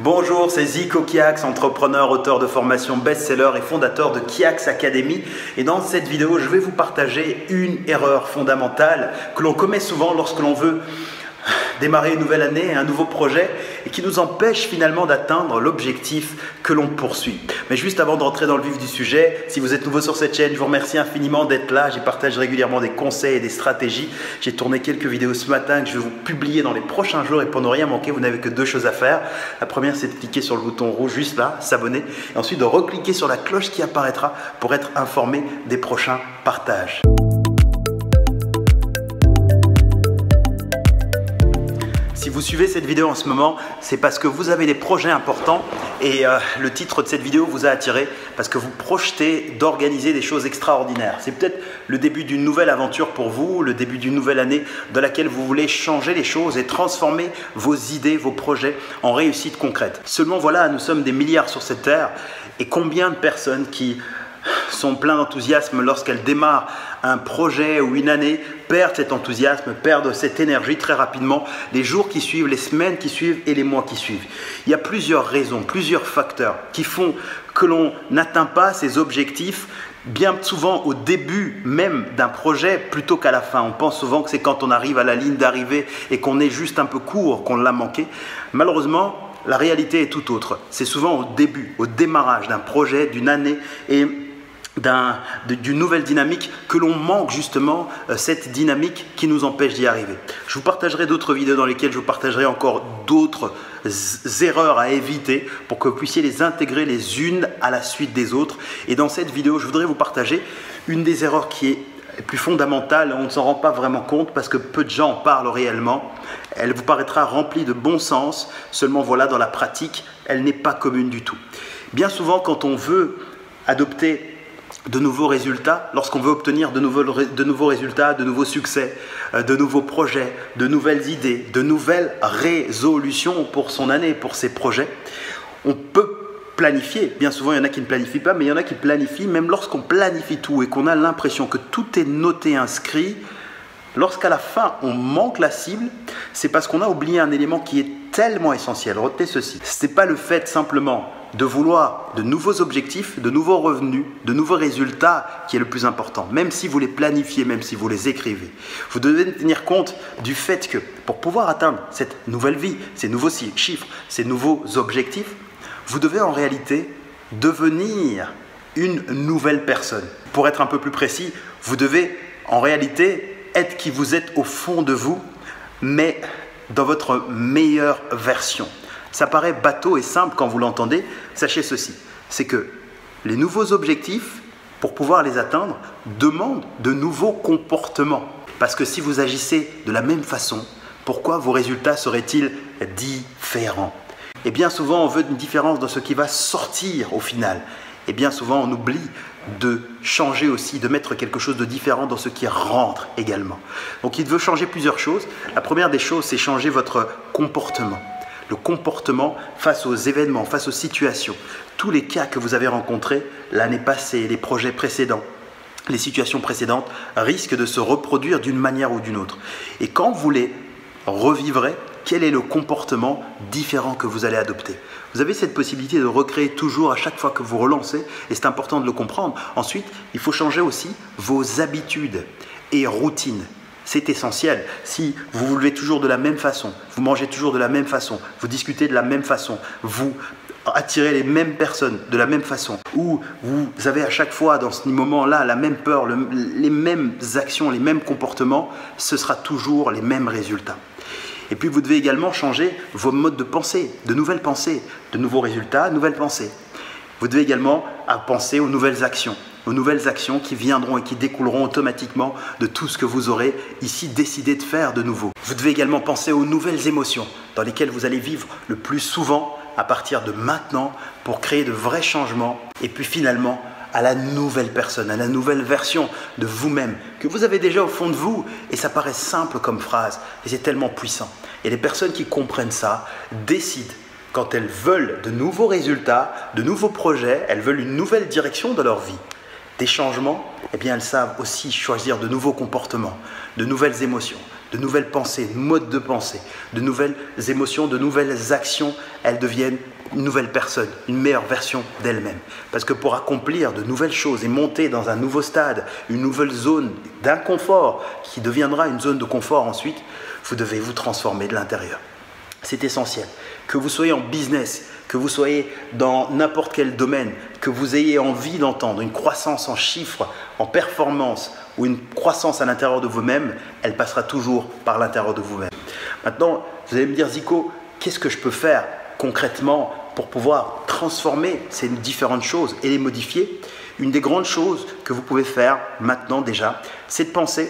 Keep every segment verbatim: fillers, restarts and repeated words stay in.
Bonjour, c'est Zico Kiax, entrepreneur, auteur de formation best-seller et fondateur de Kiax Academy. Et dans cette vidéo, je vais vous partager une erreur fondamentale que l'on commet souvent lorsque l'on veut démarrer une nouvelle année, un nouveau projet et qui nous empêche finalement d'atteindre l'objectif que l'on poursuit. Mais juste avant de rentrer dans le vif du sujet, si vous êtes nouveau sur cette chaîne, je vous remercie infiniment d'être là. J'y partage régulièrement des conseils et des stratégies. J'ai tourné quelques vidéos ce matin que je vais vous publier dans les prochains jours et pour ne rien manquer, vous n'avez que deux choses à faire. La première, c'est de cliquer sur le bouton rouge juste là, s'abonner, et ensuite de recliquer sur la cloche qui apparaîtra pour être informé des prochains partages. Si vous suivez cette vidéo en ce moment, c'est parce que vous avez des projets importants et euh, le titre de cette vidéo vous a attiré parce que vous projetez d'organiser des choses extraordinaires. C'est peut-être le début d'une nouvelle aventure pour vous, le début d'une nouvelle année dans laquelle vous voulez changer les choses et transformer vos idées, vos projets en réussite concrète. Seulement voilà, nous sommes des milliards sur cette terre et combien de personnes qui sont pleins d'enthousiasme lorsqu'elles démarrent un projet ou une année, perdent cet enthousiasme, perdent cette énergie très rapidement les jours qui suivent, les semaines qui suivent et les mois qui suivent. Il y a plusieurs raisons, plusieurs facteurs qui font que l'on n'atteint pas ces objectifs bien souvent au début même d'un projet plutôt qu'à la fin. On pense souvent que c'est quand on arrive à la ligne d'arrivée et qu'on est juste un peu court qu'on l'a manqué. Malheureusement, la réalité est tout autre. C'est souvent au début, au démarrage d'un projet, d'une année et d'une nouvelle dynamique que l'on manque justement euh, cette dynamique qui nous empêche d'y arriver. Je vous partagerai d'autres vidéos dans lesquelles je vous partagerai encore d'autres erreurs à éviter pour que vous puissiez les intégrer les unes à la suite des autres. Et dans cette vidéo, je voudrais vous partager une des erreurs qui est plus fondamentale. On ne s'en rend pas vraiment compte parce que peu de gens en parlent réellement. Elle vous paraîtra remplie de bon sens, seulement voilà, dans la pratique, elle n'est pas commune du tout. Bien souvent, quand on veut adopter de nouveaux résultats, lorsqu'on veut obtenir de nouveaux, de nouveaux résultats, de nouveaux succès, de nouveaux projets, de nouvelles idées, de nouvelles résolutions pour son année, pour ses projets, on peut planifier. Bien souvent, il y en a qui ne planifient pas, mais il y en a qui planifient, même lorsqu'on planifie tout et qu'on a l'impression que tout est noté, inscrit. Lorsqu'à la fin, on manque la cible, c'est parce qu'on a oublié un élément qui est tellement essentiel. Retenez ceci. Ce n'est pas le fait simplement de vouloir de nouveaux objectifs, de nouveaux revenus, de nouveaux résultats qui est le plus important. Même si vous les planifiez, même si vous les écrivez. Vous devez tenir compte du fait que pour pouvoir atteindre cette nouvelle vie, ces nouveaux chiffres, ces nouveaux objectifs, vous devez en réalité devenir une nouvelle personne. Pour être un peu plus précis, vous devez en réalité être qui vous êtes au fond de vous, mais dans votre meilleure version. Ça paraît bateau et simple quand vous l'entendez. Sachez ceci, c'est que les nouveaux objectifs, pour pouvoir les atteindre, demandent de nouveaux comportements. Parce que si vous agissez de la même façon, pourquoi vos résultats seraient-ils différents? Et bien souvent, on veut une différence dans ce qui va sortir au final. Et bien souvent, on oublie de changer aussi, de mettre quelque chose de différent dans ce qui rentre également. Donc, il veut changer plusieurs choses. La première des choses, c'est changer votre comportement. Le comportement face aux événements, face aux situations. Tous les cas que vous avez rencontrés l'année passée, les projets précédents, les situations précédentes risquent de se reproduire d'une manière ou d'une autre. Et quand vous les revivrez, quel est le comportement différent que vous allez adopter? Vous avez cette possibilité de recréer toujours à chaque fois que vous relancez et c'est important de le comprendre. Ensuite, il faut changer aussi vos habitudes et routines. C'est essentiel. Si vous vous levez toujours de la même façon, vous mangez toujours de la même façon, vous discutez de la même façon, vous attirez les mêmes personnes de la même façon, ou vous avez à chaque fois dans ce moment-là la même peur, le, les mêmes actions, les mêmes comportements, ce sera toujours les mêmes résultats. Et puis vous devez également changer vos modes de pensée, de nouvelles pensées, de nouveaux résultats, nouvelles pensées. Vous devez également penser aux nouvelles actions, aux nouvelles actions qui viendront et qui découleront automatiquement de tout ce que vous aurez ici décidé de faire de nouveau. Vous devez également penser aux nouvelles émotions dans lesquelles vous allez vivre le plus souvent à partir de maintenant pour créer de vrais changements et puis finalement à la nouvelle personne, à la nouvelle version de vous-même que vous avez déjà au fond de vous. Et ça paraît simple comme phrase, mais c'est tellement puissant. Et les personnes qui comprennent ça décident, quand elles veulent de nouveaux résultats, de nouveaux projets, elles veulent une nouvelle direction de leur vie, des changements, eh bien elles savent aussi choisir de nouveaux comportements, de nouvelles émotions, de nouvelles pensées, de modes de pensée, de nouvelles émotions, de nouvelles actions, elles deviennent une nouvelle personne, une meilleure version d'elle-même. Parce que pour accomplir de nouvelles choses et monter dans un nouveau stade, une nouvelle zone d'inconfort qui deviendra une zone de confort ensuite, vous devez vous transformer de l'intérieur. C'est essentiel. Que vous soyez en business, que vous soyez dans n'importe quel domaine, que vous ayez envie d'entendre une croissance en chiffres, en performance ou une croissance à l'intérieur de vous-même, elle passera toujours par l'intérieur de vous-même. Maintenant, vous allez me dire, Zico, qu'est-ce que je peux faire concrètement pour pouvoir transformer ces différentes choses et les modifier? Une des grandes choses que vous pouvez faire maintenant déjà, c'est de penser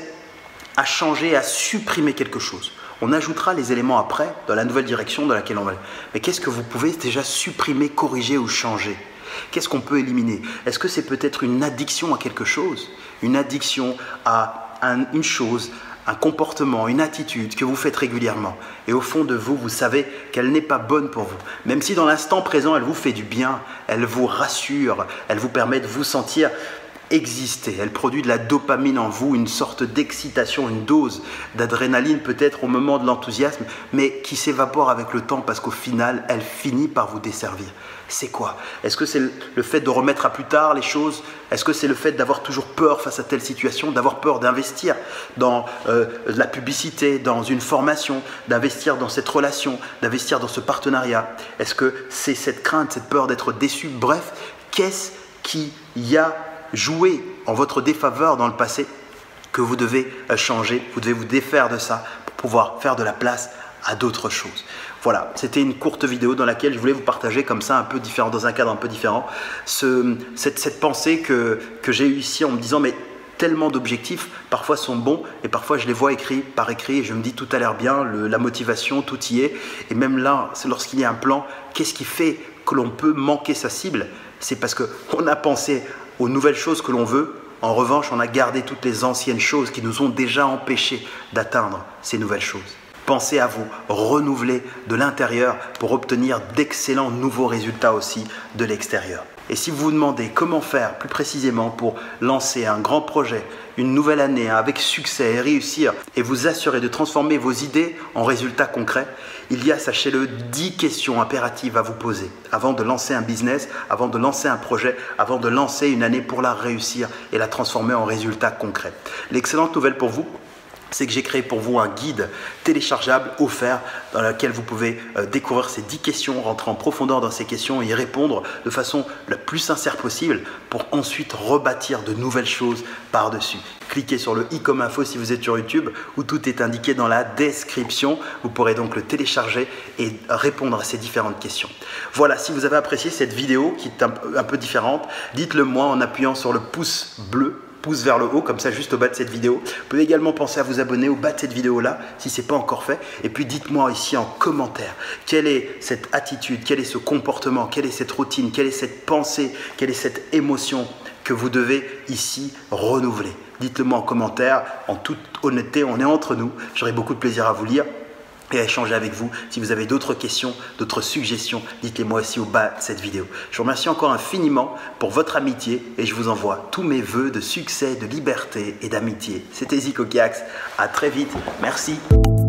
à changer, à supprimer quelque chose. On ajoutera les éléments après dans la nouvelle direction dans laquelle on va. Mais qu'est-ce que vous pouvez déjà supprimer, corriger ou changer? Qu'est-ce qu'on peut éliminer? Est-ce que c'est peut-être une addiction à quelque chose? Une addiction à un, une chose, un comportement, une attitude que vous faites régulièrement. Et au fond de vous, vous savez qu'elle n'est pas bonne pour vous. Même si dans l'instant présent, elle vous fait du bien, elle vous rassure, elle vous permet de vous sentir exister. Elle produit de la dopamine en vous, une sorte d'excitation, une dose d'adrénaline peut-être au moment de l'enthousiasme, mais qui s'évapore avec le temps parce qu'au final, elle finit par vous desservir. C'est quoi? Est-ce que c'est le fait de remettre à plus tard les choses? Est-ce que c'est le fait d'avoir toujours peur face à telle situation, d'avoir peur d'investir dans euh, la publicité, dans une formation, d'investir dans cette relation, d'investir dans ce partenariat? Est-ce que c'est cette crainte, cette peur d'être déçu? Bref, qu'est-ce qui y a joué en votre défaveur dans le passé que vous devez changer? Vous devez vous défaire de ça pour pouvoir faire de la place à d'autres choses. Voilà, c'était une courte vidéo dans laquelle je voulais vous partager comme ça, un peu différent, dans un cadre un peu différent, ce, cette, cette pensée que, que j'ai eue ici en me disant mais tellement d'objectifs, parfois sont bons et parfois je les vois écrits par écrit et je me dis tout a l'air bien, le, la motivation, tout y est. Et même là, c'est lorsqu'il y a un plan, qu'est-ce qui fait que l'on peut manquer sa cible? C'est parce qu'on a pensé aux nouvelles choses que l'on veut. En revanche, on a gardé toutes les anciennes choses qui nous ont déjà empêchés d'atteindre ces nouvelles choses. Pensez à vous renouveler de l'intérieur pour obtenir d'excellents nouveaux résultats aussi de l'extérieur. Et si vous vous demandez comment faire plus précisément pour lancer un grand projet, une nouvelle année avec succès et réussir et vous assurer de transformer vos idées en résultats concrets, il y a, sachez-le, dix questions impératives à vous poser avant de lancer un business, avant de lancer un projet, avant de lancer une année pour la réussir et la transformer en résultats concrets. L'excellente nouvelle pour vous, c'est que j'ai créé pour vous un guide téléchargeable offert dans lequel vous pouvez euh, découvrir ces dix questions, rentrer en profondeur dans ces questions et y répondre de façon la plus sincère possible pour ensuite rebâtir de nouvelles choses par-dessus. Cliquez sur le i comme info si vous êtes sur YouTube où tout est indiqué dans la description. Vous pourrez donc le télécharger et répondre à ces différentes questions. Voilà, si vous avez apprécié cette vidéo qui est un, un peu différente, dites-le moi en appuyant sur le pouce bleu, pouce vers le haut, comme ça juste au bas de cette vidéo. Vous pouvez également penser à vous abonner au bas de cette vidéo là si ce n'est pas encore fait. Et puis dites-moi ici en commentaire quelle est cette attitude, quel est ce comportement, quelle est cette routine, quelle est cette pensée, quelle est cette émotion que vous devez ici renouveler. Dites-le moi en commentaire, en toute honnêteté, on est entre nous. J'aurai beaucoup de plaisir à vous lire et à échanger avec vous. Si vous avez d'autres questions, d'autres suggestions, dites-les moi aussi au bas de cette vidéo. Je vous remercie encore infiniment pour votre amitié et je vous envoie tous mes vœux de succès, de liberté et d'amitié. C'était Zico Kiax. À très vite. Merci.